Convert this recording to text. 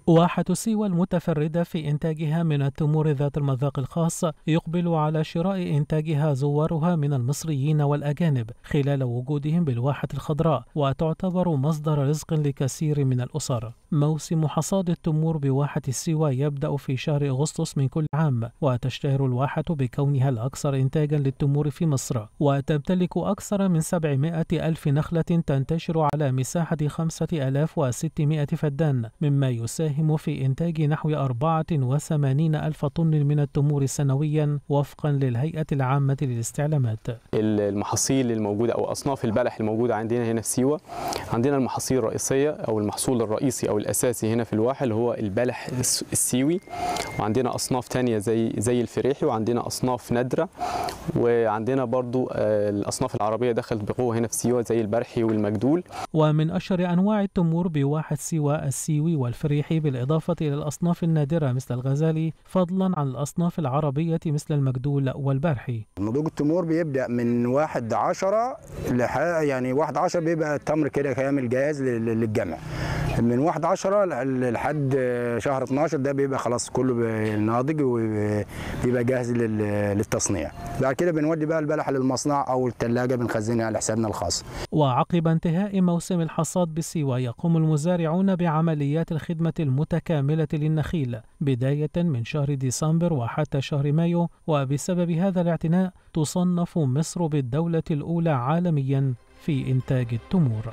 واحة سيوة المتفردة في إنتاجها من التمور ذات المذاق الخاص يقبل على شراء إنتاجها زوارها من المصريين والأجانب خلال وجودهم بالواحة الخضراء، وتعتبر مصدر رزق لكثير من الأسر. موسم حصاد التمور بواحة سيوة يبدأ في شهر أغسطس من كل عام، وتشتهر الواحة بكونها الأكثر إنتاجا للتمور في مصر، وتمتلك أكثر من 700 ألف نخلة تنتشر على مساحة 5600 فدان، مما يساهم في إنتاج نحو 84 ألف طن من التمور سنويا وفقا للهيئة العامة للاستعلامات. المحاصيل الموجودة أو أصناف البلح الموجودة عندنا هنا في سيوة، عندنا المحاصيل الرئيسية أو المحصول الرئيسي أو الأساسي هنا في الواحة اللي هو البلح السيوي، وعندنا أصناف تانية زي الفريحي، وعندنا أصناف نادرة، وعندنا برضو الأصناف العربية دخلت بقوة هنا في سيوة زي البرحي والمجدول. ومن أشهر أنواع التمور بواحة سيوة السيوي والفريحي، بالإضافة إلى الأصناف النادرة مثل الغزالي، فضلا عن الأصناف العربية مثل المجدول والبرحي. نضوج التمور بيبدأ من 1/10 يعني 1/10 بيبقى التمر كده كامل جاهز للجمع. من 1/10 لحد شهر 12 ده بيبقى خلاص كله ناضج وبيبقى جاهز للتصنيع. بعد كده بنودي بقى البلح للمصنع او الثلاجه بنخزنها على حسابنا الخاص. وعقب انتهاء موسم الحصاد بسيوة يقوم المزارعون بعمليات الخدمة المتكاملة للنخيل بداية من شهر ديسمبر وحتى شهر مايو، وبسبب هذا الاعتناء تصنف مصر بالدولة الأولى عالميا في إنتاج التمور.